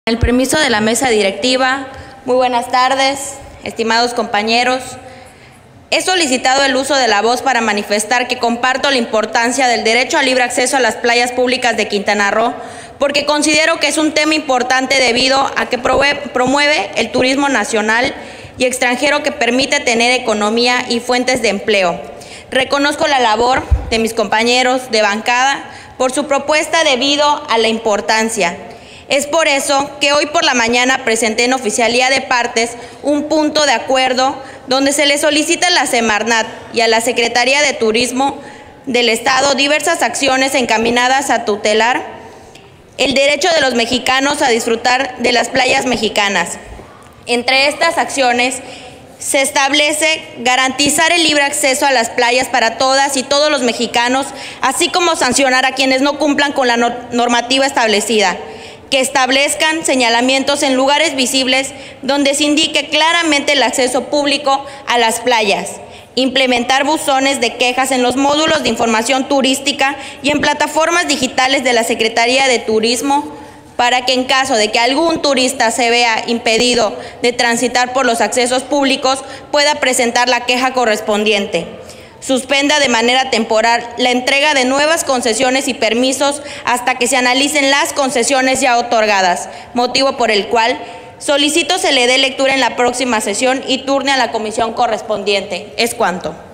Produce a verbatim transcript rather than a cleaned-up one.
El permiso de la mesa directiva, muy buenas tardes, estimados compañeros. He solicitado el uso de la voz para manifestar que comparto la importancia del derecho al libre acceso a las playas públicas de Quintana Roo, porque considero que es un tema importante debido a que promueve el turismo nacional y extranjero que permite tener economía y fuentes de empleo. Reconozco la labor de mis compañeros de bancada por su propuesta debido a la importancia. Es por eso que hoy por la mañana presenté en oficialía de partes un punto de acuerdo donde se le solicita a la Semarnat y a la Secretaría de Turismo del Estado diversas acciones encaminadas a tutelar el derecho de los mexicanos a disfrutar de las playas mexicanas. Entre estas acciones se establece garantizar el libre acceso a las playas para todas y todos los mexicanos, así como sancionar a quienes no cumplan con la normativa establecida, que establezcan señalamientos en lugares visibles donde se indique claramente el acceso público a las playas, implementar buzones de quejas en los módulos de información turística y en plataformas digitales de la Secretaría de Turismo, para que en caso de que algún turista se vea impedido de transitar por los accesos públicos, pueda presentar la queja correspondiente. Suspenda de manera temporal la entrega de nuevas concesiones y permisos hasta que se analicen las concesiones ya otorgadas, motivo por el cual solicito se le dé lectura en la próxima sesión y turne a la comisión correspondiente. Es cuanto.